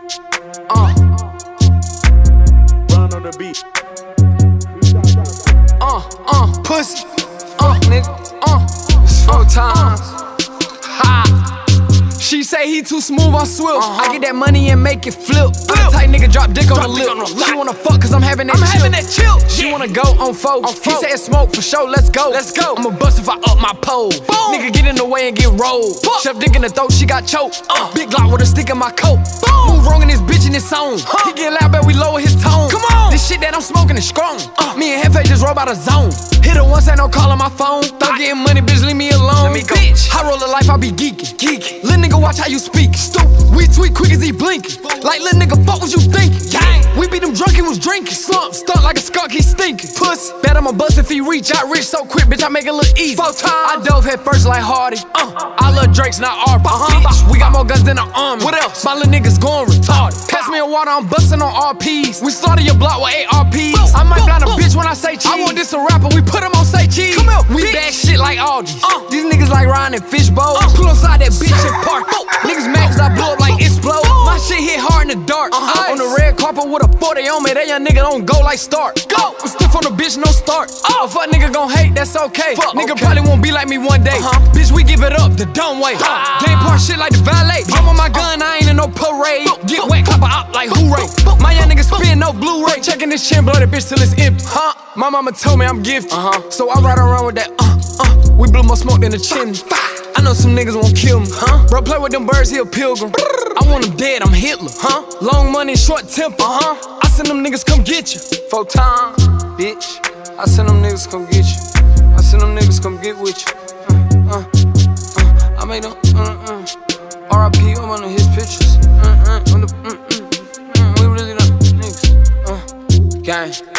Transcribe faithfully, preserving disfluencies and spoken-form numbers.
Uh. Run on the beat. Uh, uh, pussy. Uh, nigga. Uh, it's four times. Ha. She say he too smooth on Swift. Uh-huh. I get that money and make it flip. flip. I'm a tight nigga, drop dick drop on the lip. On the she wanna fuck cause I'm having that I'm chill. Having that chill. She yeah. wanna go on four. On he said smoke for sure, let's go. Let's go. I'ma bust if I up my pole. Boom. Nigga get in the way and get rolled. Boom. Shove dick in the throat, she got choked. Uh. Big Glock with a stick in my coat. Boom. Move wrong in this bitch in his zone. Huh. He get loud, but we lower his tone. Come on. This shit that I'm smoking is strong. Uh. Me and Hefe just roll out a zone. Hit her once, ain't no call on my phone. Thought getting money, bitch, leave me alone. Let me go. Bitch. I roll a life, I be geeking. Geeking. Little nigga, watch how you speak. Stupid. We tweet quick as he blinking. Like little nigga, fuck what you thinking. Gang. We beat him drunk, he was drinking. Slump, stuck like a skunk, he stinking. Pussy. Bet I'ma bust if he reach. I rich so quick, bitch, I make it look easy. Four times. I dove head first like Hardy. Uh. I love Drake's, not Arby. Uh-huh. Bitch, we got more guns than an army. What else? My little niggas going retarded. Pass me a water, I'm busting on R Ps. We started your block with A R Ps. I might blind a bitch when I say cheese. I want this a rapper, we put him on say cheese. Come here, we bitch. Bag shit like Audrey. Uh. These niggas like riding in fishbowl. Uh. Pull inside that bitch and park. Uh. Niggas mad cause I blow up like explode. My shit hit hard in the dark. Uh-huh. On the red carpet with a forty on me, that young nigga don't go like start. Go. I'm stiff on the bitch, no start. Oh. A fuck nigga gon' hate, that's okay. Fuck, nigga okay. Probably won't be like me one day. Uh-huh. Bitch, we give it up the dumb way. Ah. Game part shit like the valet. I'm on my gun, I ain't in no parade. Get wet, clap a op like hooray. My young nigga spin no Blu-ray. Checking this chin, blow that bitch till it's empty. Huh? My mama told me I'm gifted. Uh-huh. So I ride around with that. Uh, uh. We blew more smoke than the chimney. I know some niggas won't kill me. Huh? Bro, play with them birds, he a pilgrim. I want him dead, I'm Hitler. Huh? Long money, short temper. Uh-huh. I send them niggas come get you. Four times, bitch. I send them niggas come get you. I send them niggas come get with you. Uh, uh, uh. I made them, uh, uh. R I P, I'm on his pictures. Uh, uh, on the, uh, uh, uh. We really done, niggas. Uh, gang.